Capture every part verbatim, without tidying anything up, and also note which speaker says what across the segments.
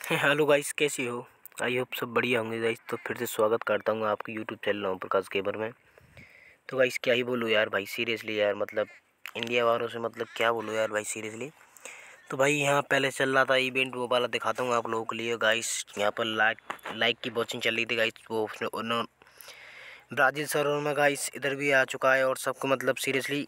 Speaker 1: Hello guys, कैसी हो? I hope सब बढ़िया होंगे गाइस। तो फिर से स्वागत करता हूँ आपके YouTube channel Om Prakash gamer में। तो गाइस क्या ही बोलूँ यार भाई, सीरियसली यार, मतलब इंडिया वालों से मतलब क्या बोलूँ यार भाई, सीरियसली। तो भाई यहाँ पहले चल रहा था इवेंट, वो वाला दिखाता हूँ आप लोगों के लिए गाइस। यहाँ पर लाइक लाइक की वॉचिंग चल रही थी गाइस। वो उन्होंने ब्राज़ील सर्वर में गाइस इधर भी आ चुका है और सबको मतलब सीरियसली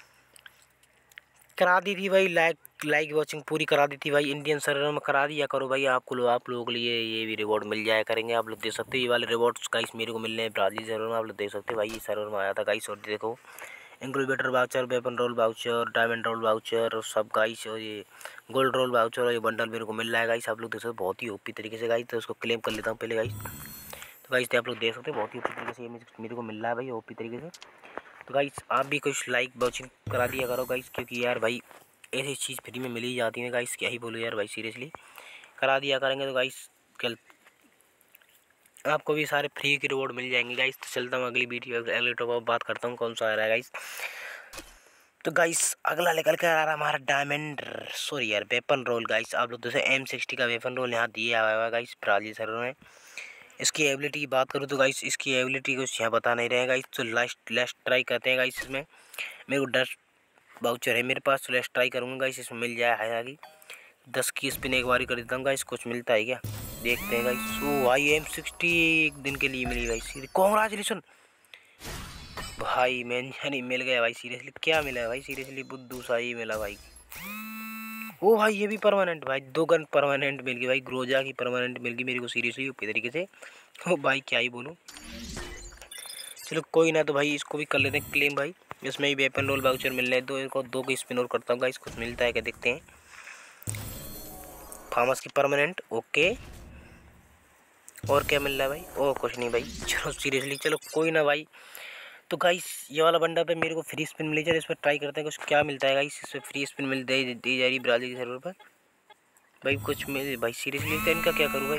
Speaker 1: करा दी थी भाई। लाइक लाइक वॉचिंग पूरी करा दी थी भाई। इंडियन सर्वर में करा दिया करो भाई। आपको लो आप लोगों के लिए ये भी रिवॉर्ड मिल जाया करेंगे। आप लोग देख सकते हो ये वाले रिवॉर्ड्स गाइस मेरे को मिलने हैं ब्राज़ील सर्वर में। आप लोग देख सकते हो भाई, ये सर्वर में आया था गाइस। और देखो incubator voucher, weapon roll voucher, diamond roll voucher और सब गाइस, और ये गोल्ड रोल वाउचर और ये बंडल मेरे को मिल रहा है गाइस। आप लोग देख सकते हो बहुत ही ओपी तरीके से गाइस। तो उसको क्लेम कर लेता हूँ पहले गाइस। तो गाइस आप लोग देख सकते हो बहुत ही ओपी तरीके से ये मेरे को मिल रहा है भाई, ओपी तरीके से। तो गाइस आप भी कुछ लाइक वॉचिंग करा दिया करो गाइस, क्योंकि यार भाई ऐसी चीज़ फ्री में मिल ही जाती है गाइस। क्या ही बोलो यार भाई, सीरियसली करा दिया करेंगे तो गाइस कल आपको भी सारे फ्री के रिवॉर्ड मिल जाएंगे गाइस। तो चलता हूँ अगली वीडियो अगले टॉप अप बात करता हूँ कौन सा आ रहा है गाइस। तो गाइस अगला निकल कर आ रहा है हमारा डायमंड, सॉरी यार, वेपन रोल गाइस। आप लोग जैसे एम सिक्सटी का वेपन रोल यहाँ दिया हुआ है गाइस ब्राज़ील सर्वर में। इसकी एबिलिटी की बात करूँ तो गाइस इसकी एबिलिटी कुछ यहाँ बता नहीं रहे गाइस। तो लास्ट लास्ट ट्राई करते हैं गाइस। इसमें मेरे को डस्ट वाउचर है मेरे पास, तो लास्ट ट्राई करूँगा गाइस, इसमें मिल जाए है आगे। दस की स्पिन एक बार कर देता हूँ गाइस, कुछ मिलता है क्या देखते हैं गाइस। ओ भाई एम सिक्सटी एक दिन के लिए मिली भाई, कॉन्ग्रेचुलेसन भाई। मैंने नहीं मिल गया भाई, सीरियसली क्या मिला है भाई, सीरियसली बुद्धू सा ही मिला भाई। ओ भाई ये भी परमानेंट भाई, दो गन परमानेंट मिल गई भाई। ग्रोजा की परमानेंट मिल गई मेरे को सीरियसली ऊपरी तरीके से। ओ भाई क्या ही बोलूँ, चलो कोई ना। तो भाई इसको भी कर लेते हैं क्लेम भाई। इसमें ही वेपन रोल वाउचर मिल रहे हैं दो, इनको दो की स्पिन और करता हूँ गाइस, कुछ मिलता है क्या देखते हैं। फार्मस की परमानेंट, ओके। और क्या मिल रहा है भाई? ओ कुछ नहीं भाई, चलो सीरियसली चलो कोई ना भाई। तो गाइस ये वाला बंडा पे मेरे को फ्री स्पिन मिली जाए, इस पर ट्राई करते हैं कुछ क्या मिलता है गाइस। इसमें फ्री स्पिन मिल दी दी जा रही ब्राज़ील के सर्वर पर भाई। कुछ मिल भाई सीरियसली, तो इनका क्या करूँ भाई?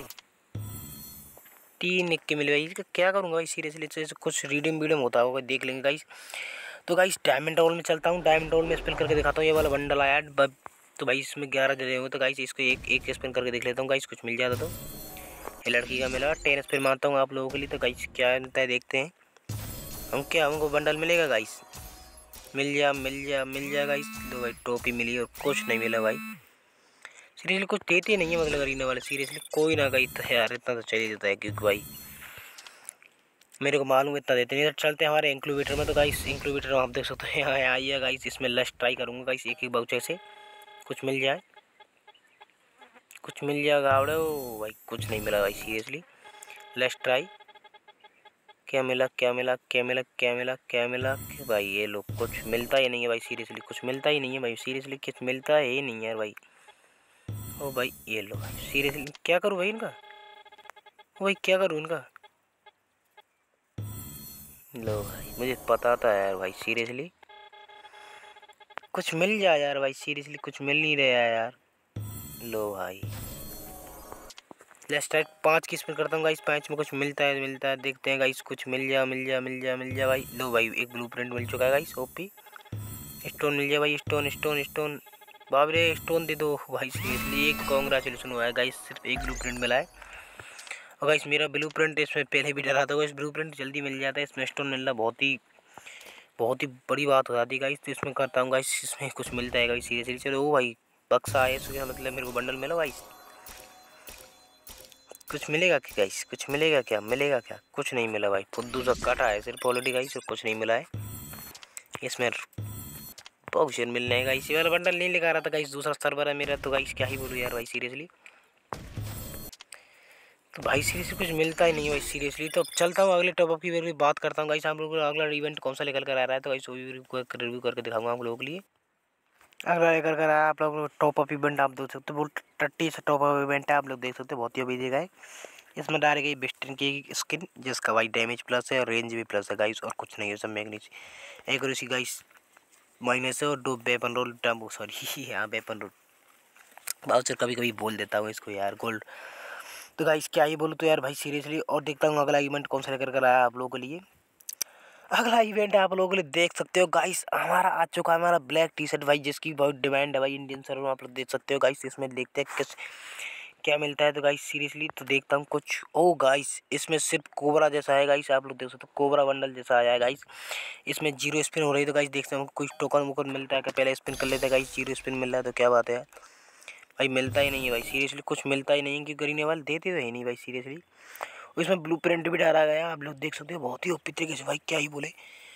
Speaker 1: तीन इक्के मिले भाई, इसका क्या करूँगा भाई सीरियसली। तो कुछ रीडिंग वीडियम होता होगा, देख लेंगे गाइस। तो गाइस डायमंड रोल में चलता हूँ, डायमंड रोल में स्पिन करके दिखाता हूँ। ये वाला बंडल आया बब, तो भाई इसमें ग्यारह दे होंगे। तो गाइस इसको एक एक स्पिन करके देख लेता हूँ गाइस, कुछ मिल जाता तो। ये लड़की का मिला, टेन स्पिन मारता हूँ आप लोगों के लिए। तो गाइस क्या मिलता है देखते हैं हम, क्या हमको बंडल मिलेगा गाइस? मिल जा मिल जा मिल जा गाइस। लो भाई टोपी मिली और कुछ नहीं मिला भाई। सीरियसली कुछ देते नहीं है मतलब अरीना वाले, सीरियसली कोई ना गाइस। तो यार इतना तो चल ही देता है, क्योंकि भाई मेरे को मालूम इतना देते नहीं। तो चलते हैं हमारे इंक्यूबेटर में। तो गाइस इंक्यूबेटर आप देख सकते हैं यहाँ आइए गाइस। इसमें लस्ट ट्राई करूँगा गाइस, एक एक बाउचर से कुछ मिल जाए, कुछ मिल जाएगा आवड़े। ओ भाई कुछ नहीं मिला भाई सीरियसली। लेट्स ट्राई, क्या मिला क्या मिला क्या मिला क्या मिला क्या मिला कि भाई ये लोग कुछ मिलता ही नहीं है भाई, सीरियसली कुछ मिलता ही नहीं है भाई, सीरियसली कुछ मिलता है ही नहीं यार भाई। ओ भाई ये लो भाई, सीरियसली क्या करूँ भाई इनका? ओ भाई क्या करूँ इनका? लो भाई मुझे पता था यार भाई, सीरियसली कुछ मिल जाए यार भाई, सीरियसली कुछ मिल नहीं रहा है यार। लो भाई लेट्स ट्राई, पाँच की स्पिन करता हूँ गाइस, पाँच में कुछ मिलता है मिलता है देखते हैं गाइस। कुछ मिल जा मिल जा मिल जा मिल जा भाई। लो भाई एक ब्लूप्रिंट मिल चुका है गाइस, ओपी। स्टोन मिल जाए भाई, स्टोन स्टोन स्टोन, बाप रे स्टोन दे दो भाई। सीरियसली एक कॉन्ग्रेचुलेसन हुआ है गाइस, सिर्फ एक ब्लूप्रिंट मिला है। और गाइस मेरा ब्लूप्रिंट इसमें पहले भी डरा था, इस ब्लूप्रिंट जल्दी मिल जाता है। इसमें स्टोन मिलना बहुत ही बहुत ही बड़ी बात हो जाती है गाइस। तो इसमें करता हूँ गाइस, इसमें कुछ मिलता है गाइस सीरियसली। चलो ओ भाई बक्सा है, इसका मतलब मेरे को बंडल मिला गाइस। कुछ मिलेगा क्या गाइस? कुछ मिलेगा क्या? मिलेगा क्या? कुछ नहीं मिला भाई, फुद्दू सा कटा है सिर्फ ऑलरेडी गाइस, और कुछ नहीं मिला है इसमें। ऑप्शन मिलने है गाइस, वाला बंडल नहीं लेकर आ रहा था गाइस, दूसरा सर्वर है मेरा। तो गाइस क्या ही बोलूँ यार भाई सीरियसली। तो भाई सीरियसली कुछ मिलता ही नहीं है भाई सीरियसली। तो चलता हूँ अगले टॉप अप की भी बात करता हूँ गाइस। हम लोग अगला इवेंट कौन सा लेकर कर आ रहा है, तो गाइस वो भी रिव्यू करके दिखाऊंगा आप लोगों के लिए। अगला लेकर कर आया आप लोग टॉप अप इवेंट, आप देख सकते हो बहुत टट्टी से टॉप अप इवेंट है, आप लोग देख सकते हो बहुत ही अभी देखा है। इसमें डाली गई बेस्टन की स्किन, जिसका भाई डैमेज प्लस है और रेंज भी प्लस है गाइस, और कुछ नहीं है सब मैग्नीस एक्यूरेसी गाइस माइनस है, और दो वेपन रोल टम्बो, सॉरी हाँ वेपन रोल बाउचर, कभी कभी बोल देता हूँ इसको यार, गोल्ड। तो गाइस क्या ही बोलूँ तो यार भाई सीरियसली। और देखता हूँ अगला इवेंट कौन सा लेकर कर आया आप लोगों के लिए। अगला इवेंट आप लोगों के लिए देख सकते हो गाइस, हमारा आ चुका है हमारा ब्लैक टी शर्ट भाई, जिसकी बहुत डिमांड है भाई इंडियन सर्वर में, आप लोग देख सकते हो गाइस। इसमें देखते हैं किस क्या मिलता है तो गाइस सीरियसली तो देखता हूँ कुछ। ओ गाइस इसमें सिर्फ कोबरा जैसा है गाइस, आप लोग देख सकते हो कोबरा बंडल जैसा आया है गाइस। इसमें जीरो स्पिन हो रही है तो गाइस देखते हैं कुछ टोकन वोकन मिलता है क्या। पहले स्पिन कर लेते हैं गाइस, जीरो स्पिन मिल रहा है तो क्या बात है यार। भाई मिलता ही नहीं है भाई सीरियसली, कुछ मिलता ही नहीं है कि ग्रीन वाले देते तो है नहीं भाई सीरियसली। इसमें ब्लू प्रिंट भी डाला गया, आप लोग देख सकते हो बहुत ही ओपी तरीके से भाई, क्या ही बोले।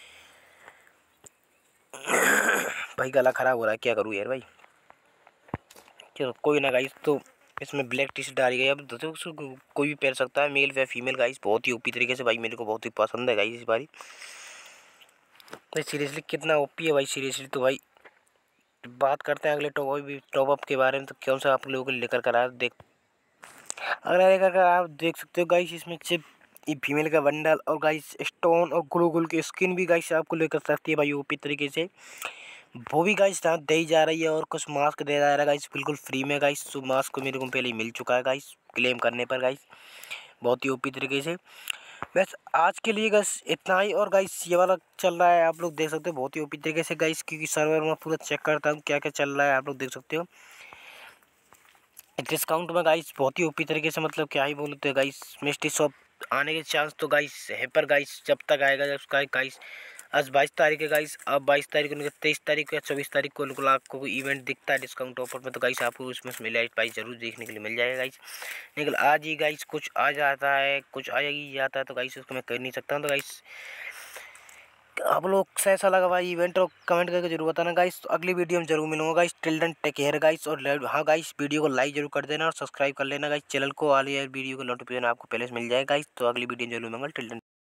Speaker 1: भाई गला खराब हो रहा है, क्या करूँ यार भाई। चलो कोई ना गाइस, तो इसमें ब्लैक टी शर्ट डाली गई। अब दोस्तों उसको कोई भी पहन सकता है, मेल या फीमेल गाइस। बहुत ही ओपी तरीके से भाई, मेरे को बहुत ही पसंद है गाइस इस बारी भाई। सीरियसली कितना ओपी है भाई सीरियसली। तो भाई बात करते हैं अगले टॉप भी टॉप अप के बारे में। तो कौन सा आप लोगों को लेकर कर आया देख, अगला लेकर कर आप देख सकते हो गाइस। इसमें चिप ये फीमेल का बंडल और गाइस स्टोन और ग्लू गुल की स्किन भी गाइस आपको लेकर सकती है भाई ओपी तरीके से। वो भी गाइस यहाँ दे ही जा रही है और कुछ मास्क दे जा रहा है गाइस बिल्कुल फ्री में गाइस। तो मास्क मेरे को पहले ही मिल चुका है गाइस क्लेम करने पर गाइस, बहुत ही ओपी तरीके से। बस आज के लिए बस इतना ही। और गाइस ये वाला चल रहा है, आप लोग देख सकते हो बहुत ही ओपी तरीके से गाइस, क्योंकि सर्वर में पूरा चेक करता हूँ क्या क्या चल रहा है, आप लोग देख सकते हो। डिस्काउंट में गाइस बहुत ही ओपी तरीके से, मतलब क्या ही बोलते हैं गाइस। मिस्ट्री शॉप आने के चांस तो गाइस है, पर गाइस जब तक आएगा जब उसका गाइस। आज बाईस तारीख है गाइस, अब बाईस तारीख को तेईस तारीख या चौबीस तारीख को बिल्कुल आपको इवेंट दिखता है डिस्काउंट ऑफर में। तो गाइस आपको उसमें मिला प्राइस जरूर देखने के लिए मिल जाएगा गाइस। लेकिन आज ही गाइस कुछ आ जाता है, कुछ आ ही जाता है तो गाइस उसको मैं कर नहीं सकता हूँ। तो गाइस आप लोग से ऐसा लगा भाई इवेंट और कमेंट करके जरूर बताना गाइस। तो अगली वीडियो में जरूर मिलूंगा guys. Till then take care guys. और हाँ गाइस वीडियो को लाइक जरूर कर देना और सब्सक्राइब कर लेना गाइस चैनल को, वाली वीडियो को नोटिफिकेशन आपको पहले से मिल जाएगा गाइस। तो अगली वीडियो में जरूर मिलूंगा। Till then